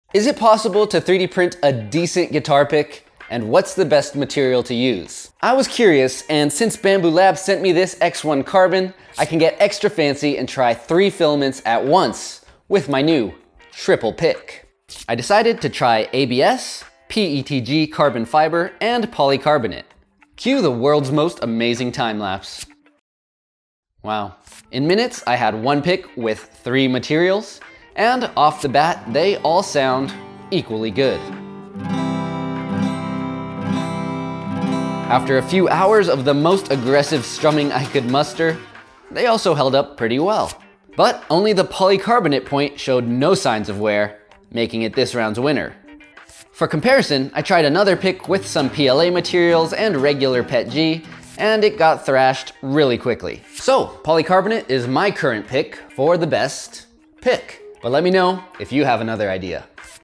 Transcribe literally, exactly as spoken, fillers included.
Is it possible to three D print a decent guitar pick? And what's the best material to use? I was curious, and since Bambu Labs sent me this X one Carbon, I can get extra fancy and try three filaments at once with my new triple pick. I decided to try A B S, P E T G carbon fiber, and polycarbonate. Cue the world's most amazing time lapse. Wow. In minutes, I had one pick with three materials, and off the bat, they all sound equally good. After a few hours of the most aggressive strumming I could muster, they also held up pretty well. But only the polycarbonate point showed no signs of wear, making it this round's winner. For comparison, I tried another pick with some P L A materials and regular P E T G, and it got thrashed really quickly. So, polycarbonate is my current pick for the best pick. But let me know if you have another idea.